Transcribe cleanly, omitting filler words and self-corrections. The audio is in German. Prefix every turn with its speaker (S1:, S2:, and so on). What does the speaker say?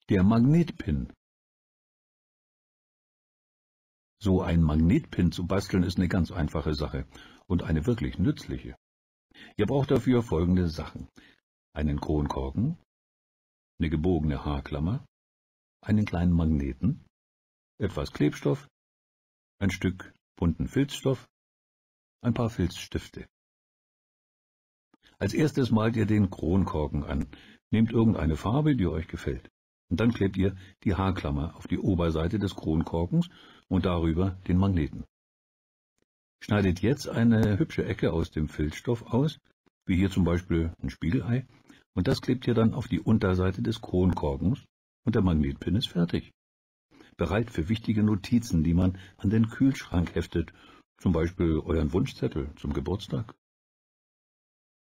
S1: Der Magnetpin. So ein Magnetpin zu basteln ist eine ganz einfache Sache und eine wirklich nützliche. Ihr braucht dafür folgende Sachen: einen Kronkorken, eine gebogene Haarklammer, einen kleinen Magneten, etwas Klebstoff, ein Stück bunten Filzstoff, ein paar Filzstifte. Als erstes malt ihr den Kronkorken an. Nehmt irgendeine Farbe, die euch gefällt. Und dann klebt ihr die Haarklammer auf die Oberseite des Kronkorkens und darüber den Magneten. Schneidet jetzt eine hübsche Ecke aus dem Filzstoff aus, wie hier zum Beispiel ein Spiegelei, und das klebt ihr dann auf die Unterseite des Kronkorkens und der Magnetpin ist fertig. Bereit für wichtige Notizen, die man an den Kühlschrank heftet, zum Beispiel euren Wunschzettel zum Geburtstag.